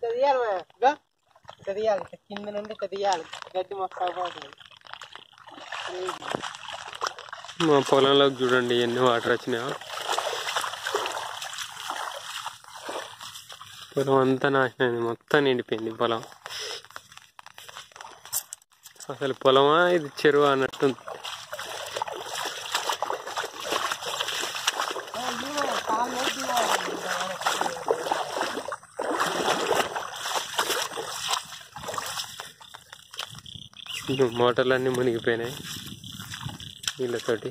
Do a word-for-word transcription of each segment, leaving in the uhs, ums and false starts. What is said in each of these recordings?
కింద నుండి తీయాలి గడ్డి మొక్క. మా పొలంలోకి చూడండి ఎన్ని వాటర్ వచ్చినాయో. పొలం అంతా నాశనమైంది, మొత్తం నిండిపోయింది పొలం. అసలు పొలమా ఇది చెరువు అన్నట్టుంది. మోటార్లన్నీ మునిగిపోయినాయి నీళ్ళతోటి.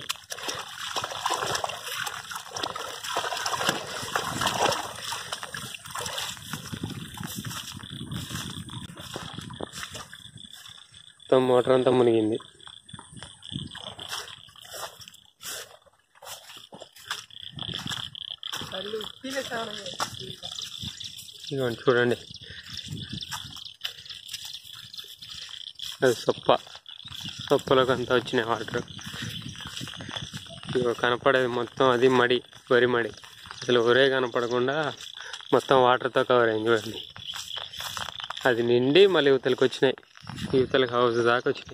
మొత్తం మోటార్ అంతా మునిగింది. ఇదిగోండి చూడండి, అది సొప్ప. సొప్పలోకి అంతా వచ్చినాయి వాటర్. ఇదిగో కనపడేది మొత్తం అది మడి, వరి మడి. అసలు ఒరే కనపడకుండా మొత్తం వాటర్తో కవర్ అయింది చూడండి. అది నిండి మళ్ళీ యువతలకు వచ్చినాయి, యువతలకు హౌస్ దాకా వచ్చినాయి.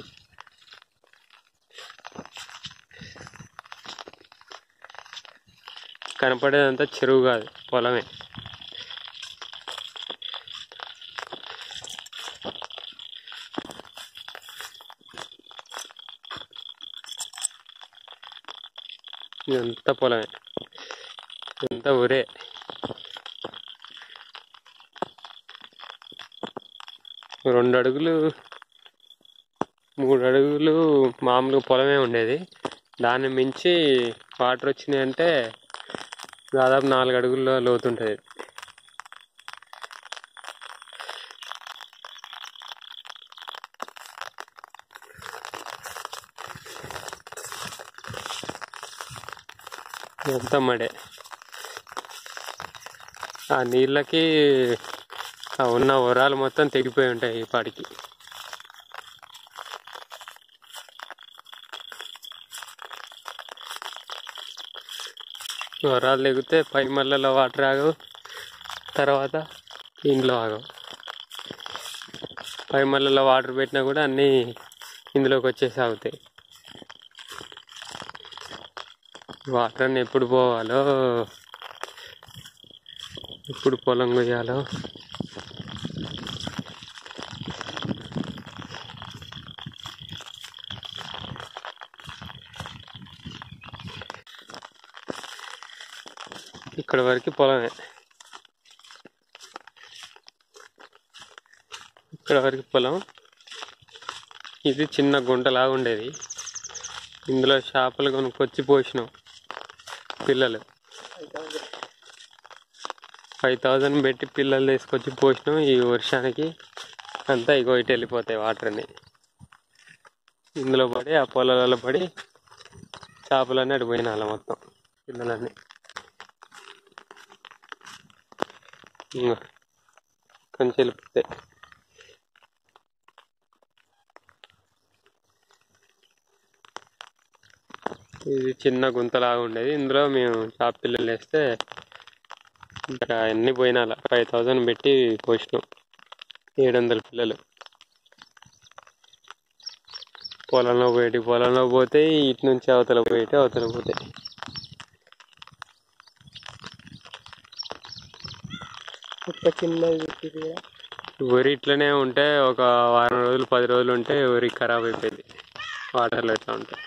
కనపడేదంతా చెరువు కాదు, పొలమే. ఇదంతా పొలమే, ఇదంతా ఊరే. రెండు అడుగులు మూడు అడుగులు మామూలుగా పొలమే ఉండేది. దాన్ని మించి వాటర్ వచ్చినాయంటే దాదాపు నాలుగు అడుగుల్లో లోతుంటుంది. మొత్తం మడే. ఆ నీళ్ళకి ఉన్న వరాలు మొత్తం తెగిపోయి ఉంటాయి ఈ పాటికి. వరాలు తెగితే పై మళ్ళలో వాటర్ ఆగవు, తర్వాత ఇంట్లో ఆగవు. పై మళ్ళలో వాటర్ పెట్టినా కూడా అన్నీ ఇందులోకి వచ్చేసి ఆగుతాయి. వాటర్ అన్నీ ఎప్పుడు పోవాలో, ఎప్పుడు పొలం కొయ్యాలో. ఇక్కడ వరకు పొలమే, ఇక్కడ వరకు పొలం. ఇది చిన్న గుంటలాగా ఉండేది, ఇందులో చేపలు కొనుక్కొచ్చి పోసినాం పిల్లలు. ఫైవ్ థౌజండ్ పెట్టి పిల్లలు తీసుకొచ్చి పోసినాం. ఈ వర్షానికి అంతా ఇగో ఇటు వెళ్ళిపోతాయి వాటర్ అన్ని. ఇందులో పడి ఆ పొలాలలో పడి చేపలన్నీ అటు పోయినాల మొత్తం పిల్లలన్నీ. కొంచెం వెళ్ళిపోతాయి. ఇది చిన్న గుంతలాగా ఉండేది, ఇందులో మేము చేప పిల్లలు వేస్తే ఇంకా అన్నీ పోయినాల. ఫైవ్ థౌజండ్ పెట్టి పోసినాం ఏడు వందల పిల్లలు. పొలంలో పోయేటి పొలంలో పోతాయి, ఇటు నుంచి అవతల పోయేటి అవతల పోతాయి. వరి ఇట్లనే ఉంటే ఒక వారం రోజులు పది రోజులు ఉంటే వరి ఖరాబ్ అయిపోయింది వాటర్లో ఇట్లా ఉంటాయి.